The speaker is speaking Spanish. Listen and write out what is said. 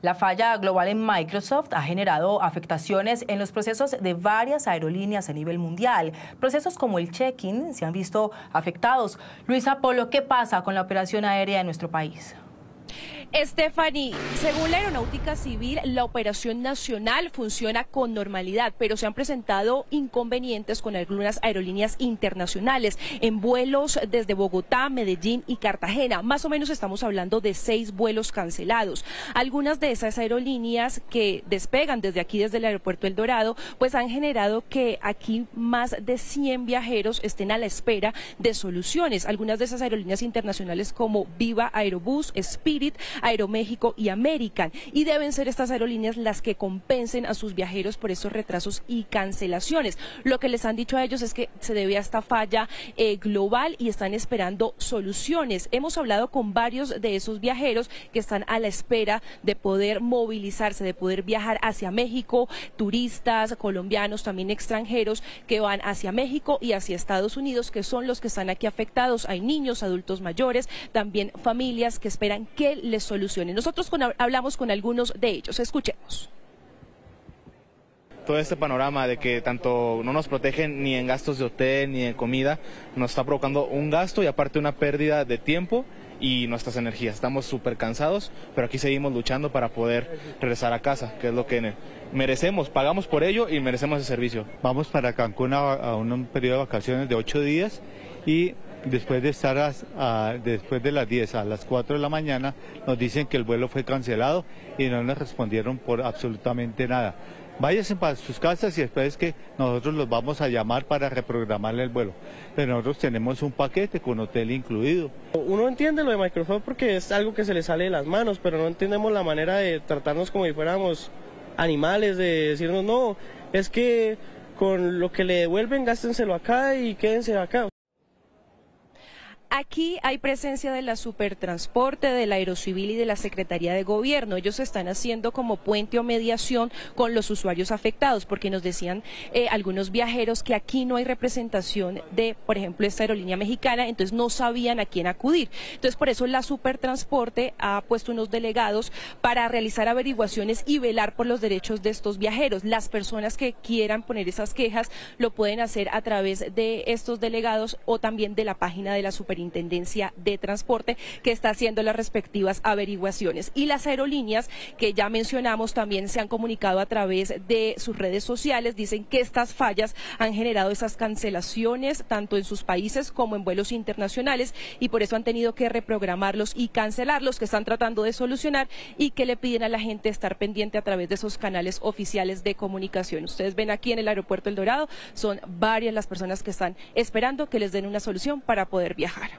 La falla global en Microsoft ha generado afectaciones en los procesos de varias aerolíneas a nivel mundial. Procesos como el check-in se han visto afectados. Luisa Polo, ¿qué pasa con la operación aérea en nuestro país? Stephanie, según la Aeronáutica Civil, la operación nacional funciona con normalidad, pero se han presentado inconvenientes con algunas aerolíneas internacionales en vuelos desde Bogotá, Medellín y Cartagena. Más o menos estamos hablando de 6 vuelos cancelados. Algunas de esas aerolíneas que despegan desde aquí, desde el aeropuerto El Dorado, pues han generado que aquí más de 100 viajeros estén a la espera de soluciones. Algunas de esas aerolíneas internacionales como Viva Aerobús, Spirit, Aeroméxico y American, y deben ser estas aerolíneas las que compensen a sus viajeros por esos retrasos y cancelaciones. Lo que les han dicho a ellos es que se debe a esta falla global y están esperando soluciones. Hemos hablado con varios de esos viajeros que están a la espera de poder movilizarse, de poder viajar hacia México, turistas, colombianos, también extranjeros que van hacia México y hacia Estados Unidos, que son los que están aquí afectados. Hay niños, adultos mayores, también familias que esperan que les solucionen. Nosotros hablamos con algunos de ellos. Escuchemos. Todo este panorama de que tanto no nos protegen ni en gastos de hotel ni en comida, nos está provocando un gasto y aparte una pérdida de tiempo y nuestras energías. Estamos súper cansados, pero aquí seguimos luchando para poder regresar a casa, que es lo que merecemos, pagamos por ello y merecemos ese servicio. Vamos para Cancún a un periodo de vacaciones de 8 días y después de estar después de las 10 a las 4 de la mañana nos dicen que el vuelo fue cancelado y no nos respondieron por absolutamente nada. Váyanse para sus casas y después que nosotros los vamos a llamar para reprogramarle el vuelo. Pero nosotros tenemos un paquete con hotel incluido. Uno entiende lo de Microsoft porque es algo que se le sale de las manos, pero no entendemos la manera de tratarnos como si fuéramos animales, de decirnos no, es que con lo que le devuelven gástenselo acá y quédense acá. Aquí hay presencia de la Supertransporte, de la Aerocivil y de la Secretaría de Gobierno. Ellos están haciendo como puente o mediación con los usuarios afectados, porque nos decían algunos viajeros que aquí no hay representación de, por ejemplo, esta aerolínea mexicana, entonces no sabían a quién acudir. Entonces, por eso la Supertransporte ha puesto unos delegados para realizar averiguaciones y velar por los derechos de estos viajeros. Las personas que quieran poner esas quejas lo pueden hacer a través de estos delegados o también de la página de la Superintendencia de Transporte, que está haciendo las respectivas averiguaciones. Y las aerolíneas que ya mencionamos también se han comunicado a través de sus redes sociales, dicen que estas fallas han generado esas cancelaciones tanto en sus países como en vuelos internacionales y por eso han tenido que reprogramarlos y cancelarlos, que están tratando de solucionar y que le piden a la gente estar pendiente a través de esos canales oficiales de comunicación. Ustedes ven aquí en el aeropuerto El Dorado, son varias las personas que están esperando que les den una solución para poder viajar.